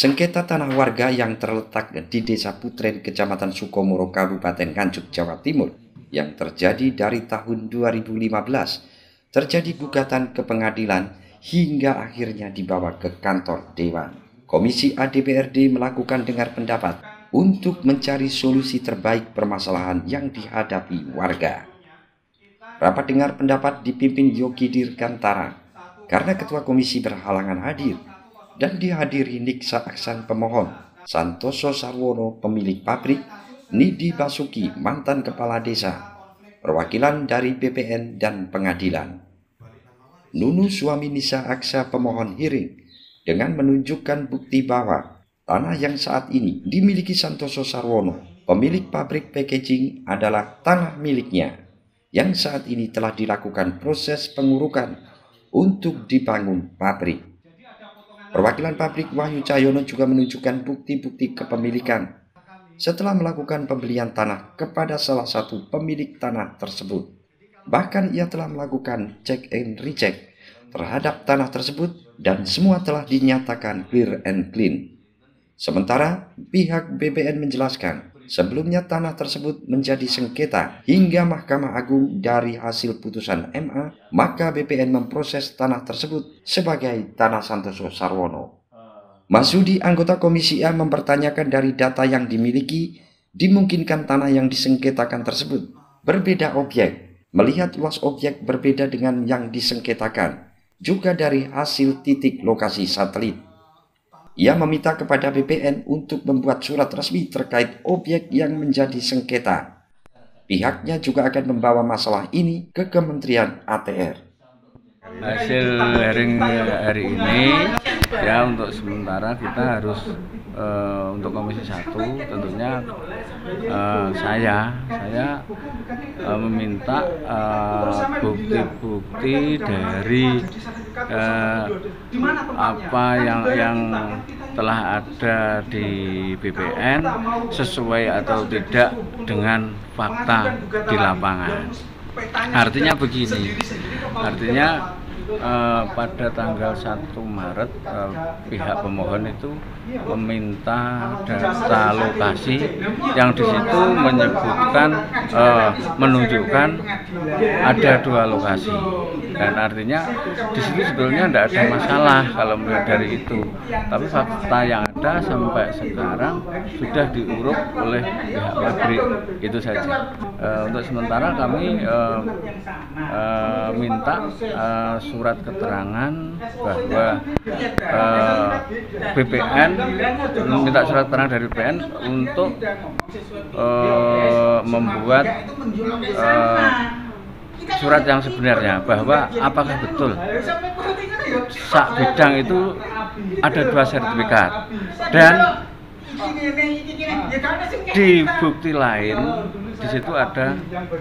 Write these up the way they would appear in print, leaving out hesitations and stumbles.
Sengketa tanah warga yang terletak di Desa Putren, Kecamatan Sukomoro, Kabupaten Nganjuk, Jawa Timur, yang terjadi dari tahun 2015, terjadi gugatan ke pengadilan hingga akhirnya dibawa ke kantor Dewan. Komisi A DPRD melakukan dengar pendapat untuk mencari solusi terbaik permasalahan yang dihadapi warga. Rapat dengar pendapat dipimpin Yogi Dirgantara karena Ketua Komisi berhalangan hadir, dan dihadiri Niksa Aksan pemohon, Santoso Sarwono pemilik pabrik, Nidi Basuki mantan kepala desa, perwakilan dari BPN dan pengadilan. Nunu suami Nisa Aksa pemohon hearing dengan menunjukkan bukti bahwa tanah yang saat ini dimiliki Santoso Sarwono, pemilik pabrik packaging, adalah tanah miliknya yang saat ini telah dilakukan proses pengurukan untuk dibangun pabrik. Perwakilan pabrik Wahyu Cahyono juga menunjukkan bukti-bukti kepemilikan setelah melakukan pembelian tanah kepada salah satu pemilik tanah tersebut. Bahkan ia telah melakukan check and recheck terhadap tanah tersebut dan semua telah dinyatakan clear and clean. Sementara pihak BPN menjelaskan sebelumnya tanah tersebut menjadi sengketa hingga Mahkamah Agung. Dari hasil putusan MA, maka BPN memproses tanah tersebut sebagai tanah Santoso Sarwono. Masudi, anggota Komisi A, mempertanyakan dari data yang dimiliki, dimungkinkan tanah yang disengketakan tersebut berbeda objek, melihat luas objek berbeda dengan yang disengketakan, juga dari hasil titik lokasi satelit. Ia meminta kepada BPN untuk membuat surat resmi terkait objek yang menjadi sengketa. Pihaknya juga akan membawa masalah ini ke Kementerian ATR. Hasil hearing hari ini ya, untuk sementara kita harus untuk Komisi 1 tentunya saya meminta bukti-bukti dari apa yang telah ada di BPN sesuai atau tidak dengan fakta di lapangan. Artinya begini, pada tanggal 1 Maret pihak pemohon itu meminta data lokasi yang di situ menunjukkan ada 2 lokasi, dan artinya di situ sebetulnya tidak ada masalah kalau melihat dari itu, tapi fakta yang ada sampai sekarang sudah diuruk oleh pihak pabrik. Itu saja. Untuk sementara kami minta surat keterangan bahwa BPN minta surat keterangan dari BPN untuk membuat surat yang sebenarnya, bahwa apakah betul sak bidang itu ada 2 sertifikat, dan di bukti lain di situ ada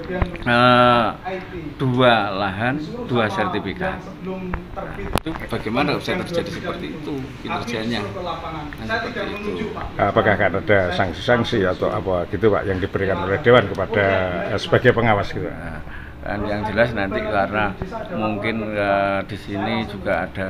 2 lahan 2 sertifikat. Itu bagaimana bisa terjadi seperti itu kinerjanya? Seperti itu. Apakah akan ada sanksi-sanksi atau apa gitu Pak yang diberikan oleh Dewan kepada sebagai pengawas gitu? Dan yang jelas nanti karena mungkin di sini juga ada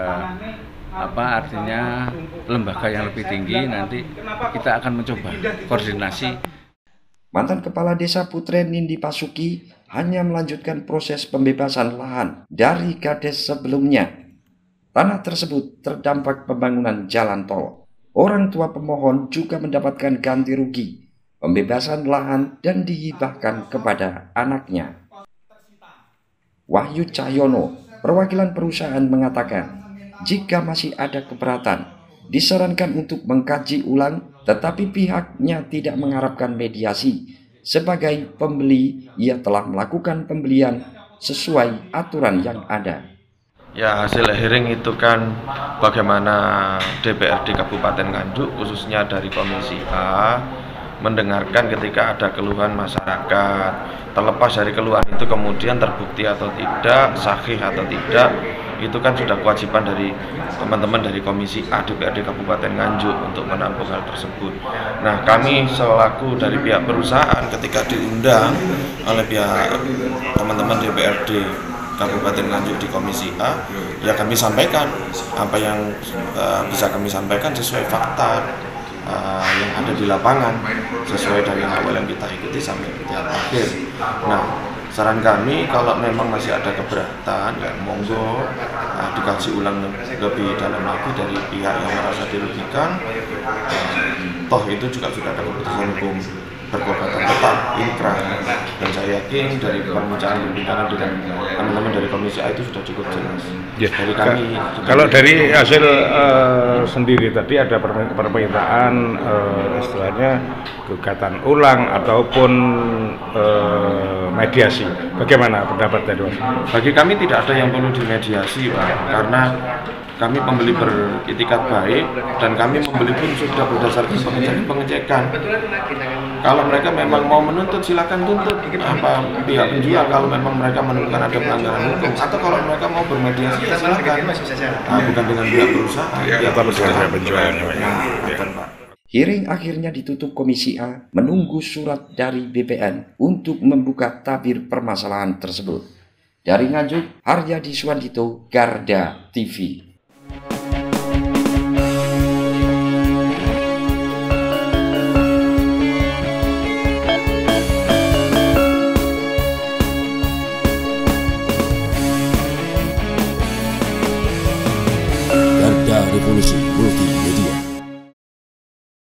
artinya lembaga yang lebih tinggi, nanti kita akan mencoba koordinasi. Mantan Kepala Desa Putren Nindi Basuki hanya melanjutkan proses pembebasan lahan dari Kades sebelumnya. Tanah tersebut terdampak pembangunan jalan tol. Orang tua pemohon juga mendapatkan ganti rugi, pembebasan lahan, dan dihibahkan kepada anaknya. Wahyu Cahyono, perwakilan perusahaan, mengatakan jika masih ada keberatan, disarankan untuk mengkaji ulang, tetapi pihaknya tidak mengharapkan mediasi. Sebagai pembeli, ia telah melakukan pembelian sesuai aturan yang ada. Ya, hasil hearing itu kan bagaimana DPRD Kabupaten Nganjuk, khususnya dari Komisi A, mendengarkan ketika ada keluhan masyarakat. Terlepas dari keluhan itu kemudian terbukti atau tidak, sahih atau tidak, itu kan sudah kewajiban dari teman-teman dari Komisi A DPRD Kabupaten Nganjuk untuk menampung hal tersebut. Nah, kami selaku dari pihak perusahaan ketika diundang oleh pihak teman-teman DPRD Kabupaten Nganjuk di Komisi A, ya kami sampaikan apa yang bisa kami sampaikan sesuai fakta yang ada di lapangan, sesuai dari awal yang kita ikuti sampai yang akhir. Nah, saran kami kalau memang masih ada keberatan, ya monggo dikaji ulang lebih dalam lagi dari pihak yang merasa dirugikan. Toh itu juga sudah ada keputusan hukum berkekuatan tetap inkrah, dan saya yakin dari perbincangan dengan teman-teman dari Komisi A itu sudah cukup jelas. Ya, dari kami kalau dari hasil sendiri tadi ada permintaan istilahnya gugatan ulang ataupun mediasi. Bagaimana pendapat dari Mas? Bagi kami tidak ada yang perlu dimediasi, Pak, karena kami pembeli beritikat baik dan kami membeli pun sudah berdasarkan pengecekan. Kalau mereka memang mau menuntut, silakan tuntut apa pihak penjual kalau memang mereka menemukan ada pelanggaran hukum, atau kalau mereka mau bermediasi ya silakan. Bukan dengan pihak perusahaan. Ya, pihak penjual. Hearing akhirnya ditutup Komisi A menunggu surat dari BPN untuk membuka tabir permasalahan tersebut. Dari Nganjuk, Haryadi Suwandito, Garda TV.